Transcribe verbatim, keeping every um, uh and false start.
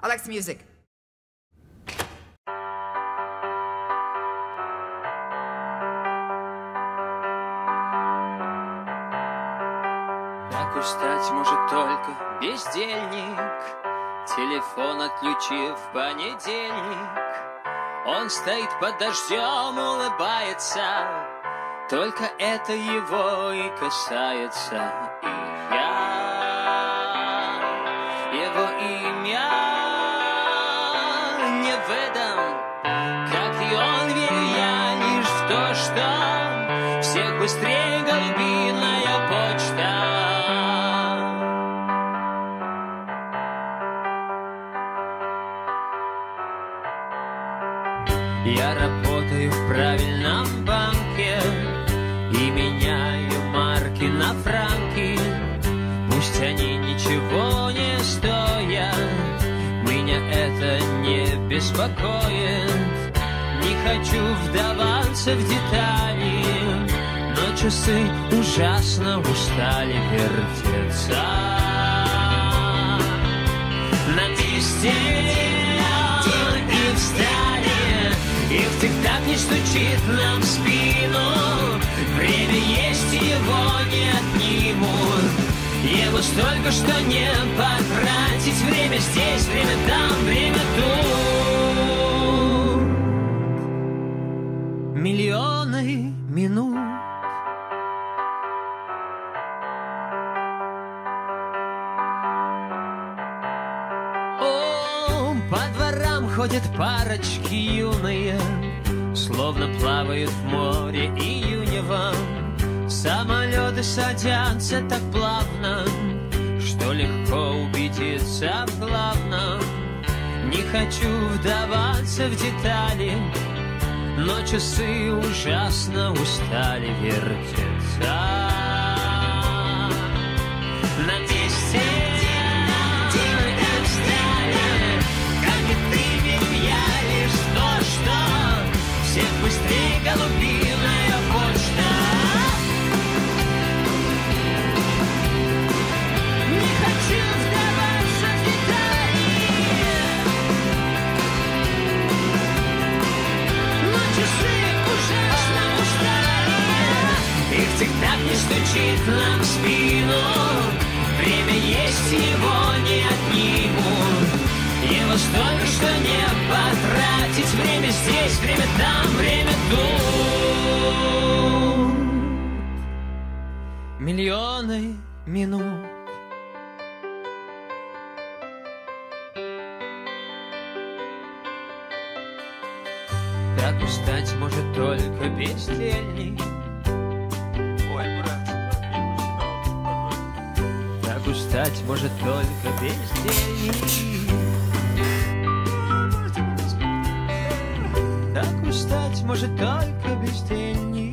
Alex Music. Так уж стать может только бездельник, телефон отключив в понедельник. Он стоит под дождем, улыбается, только это его и касается. И я, его имя не в этом, как и он, верю я лишь в то, что всех быстрее голубиная почта. Я работаю в правильном банке и меняю марки на франки. Пусть они ничего не стоят, меня это не беспокоит. Не хочу вдаваться в детали, но часы ужасно устали вертеться на месте и встали. И в тик-так не стучит нам в спину, время есть, и его не отнимут. Его столько, что не потратить, время здесь, время там, время тут. Миллионы минут. По дворам ходят парочки юные, словно плавают в море июневом. Самолеты садятся так плавно, что легко убедиться в главном. Не хочу вдаваться в детали, но часы ужасно устали вертеться на месте. Всех быстрее голубиная почта. Не хочу вдаваться в детали, но часы ужасно устали. И в тик-так не стучит нам в спину, время есть, его не отнимут. Его столько, что не потратить, время здесь, время там, время тут. Миллионы минут. Так устать может только бездельник. Ой, брат. Так устать может только бездельник. Так устать может только бездельник.